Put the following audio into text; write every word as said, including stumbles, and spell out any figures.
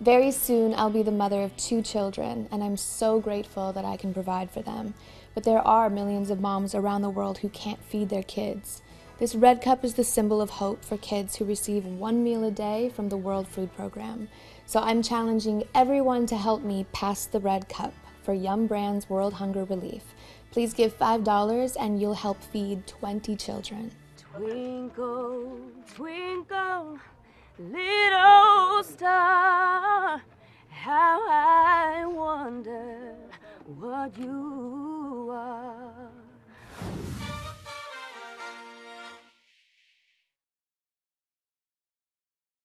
Very soon, I'll be the mother of two children, and I'm so grateful that I can provide for them. But there are millions of moms around the world who can't feed their kids. This red cup is the symbol of hope for kids who receive one meal a day from the World Food Program. So I'm challenging everyone to help me pass the red cup for Yum Brand's World Hunger Relief. Please give five dollars and you'll help feed twenty children. Twinkle, twinkle, little star, how I wonder what you